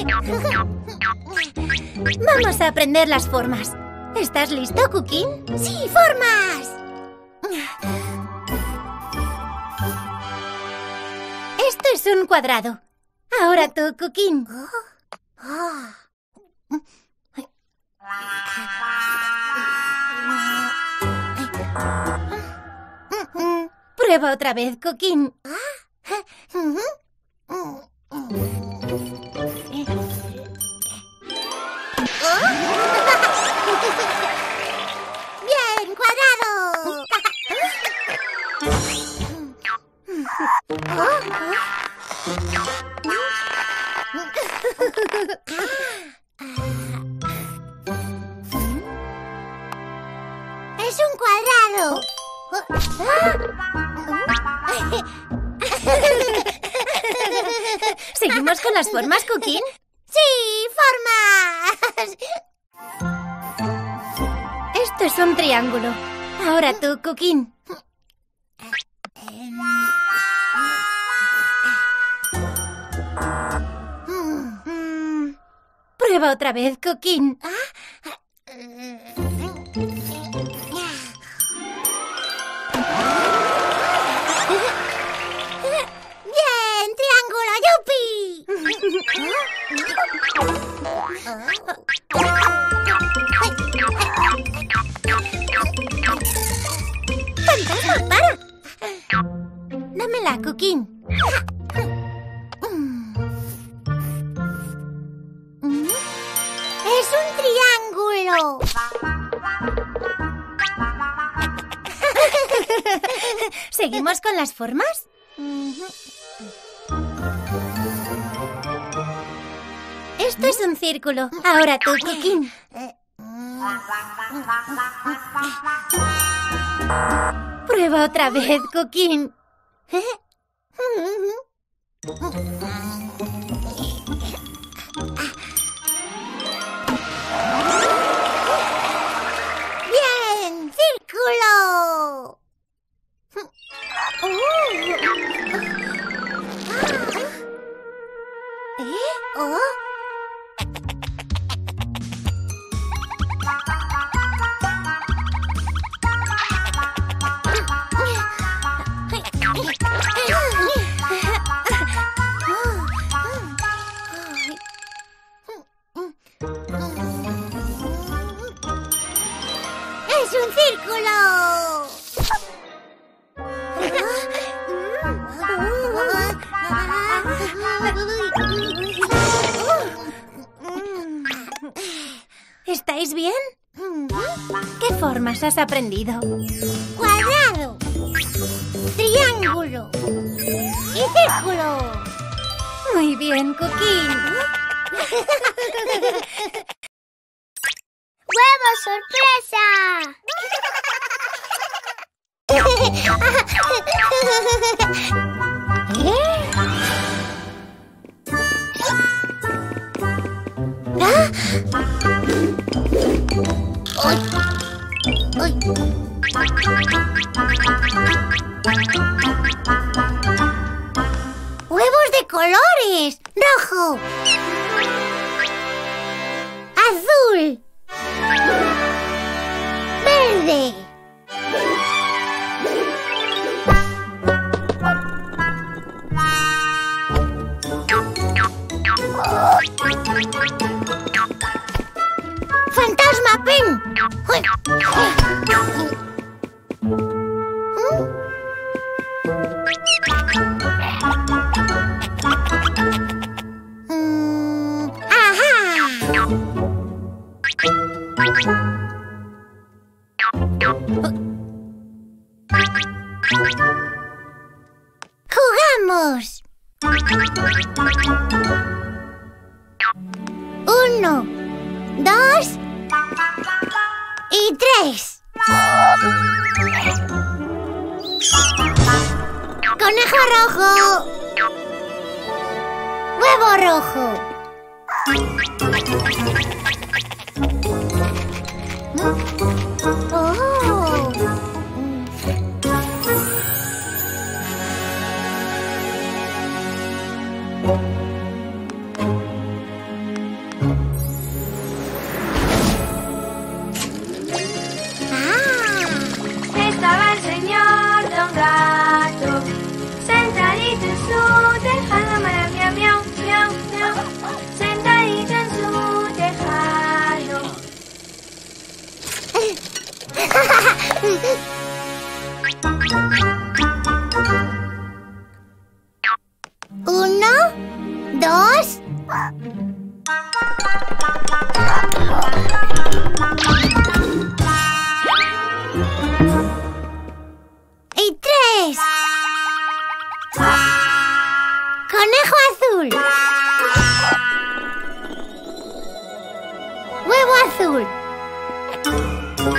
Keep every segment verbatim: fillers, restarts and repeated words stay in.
Vamos a aprender las formas. ¿Estás listo, Cookin? ¡Sí, formas! Esto es un cuadrado. Ahora tú, Cookin. Prueba otra vez, Cookin. ¡Bien, cuadrado! ¡Es un cuadrado! ¿Seguimos con las formas, Cookin? ¡Sí, formas! Esto es un triángulo. Ahora tú, Cookin. Prueba otra vez, Cookin. ¡Bien, triángulo, yupi! ¡Fantasma, para! Dámela, Cookin. ¡Es un triángulo! ¿Seguimos con las formas? Esto es un círculo. Ahora tú, Cookin. Prueba otra vez, Cookin. ¡Bien, círculo! ¿Eh? ¿Oh? ¡Es un círculo! ¿Estáis bien? ¿Qué formas has aprendido? Cuadrado, triángulo y círculo. Muy bien, Cookin. ¡Huevo sorpresa! ¿Ah? ¡Ay! ¡Ay! ¡Huevos de colores! ¡Rojo! ¡Azul! ¡Verde! ¡Fantasma Pen! ¡Uy! Mm, ¡ajá! ¡Jugamos! Uno, dos y tres. Conejo rojo. Huevo rojo. Oh.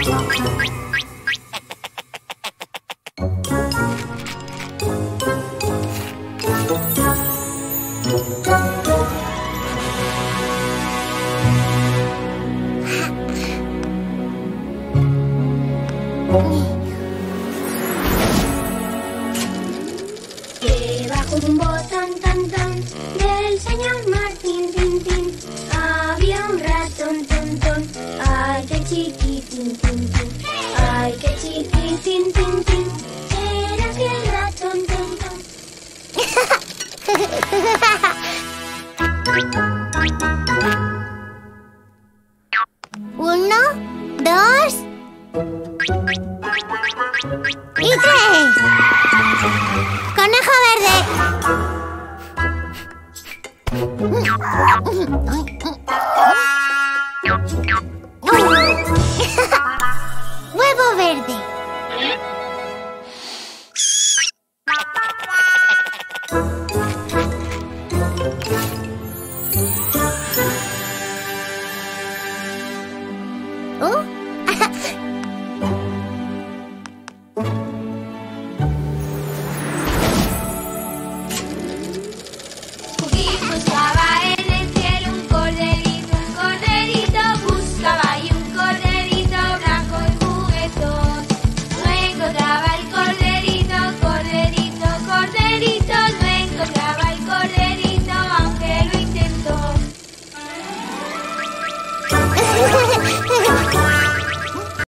Debajo de un botón, tan, tan, del señor Martín, tin, tin, había un ratón, ton, ton. Ay, qué chiquitín, tin, tin. Ay, qué chiquitín, tin, tin. Era aquel ratón, ton, ton. Uno, dos y tres. Conejo verde.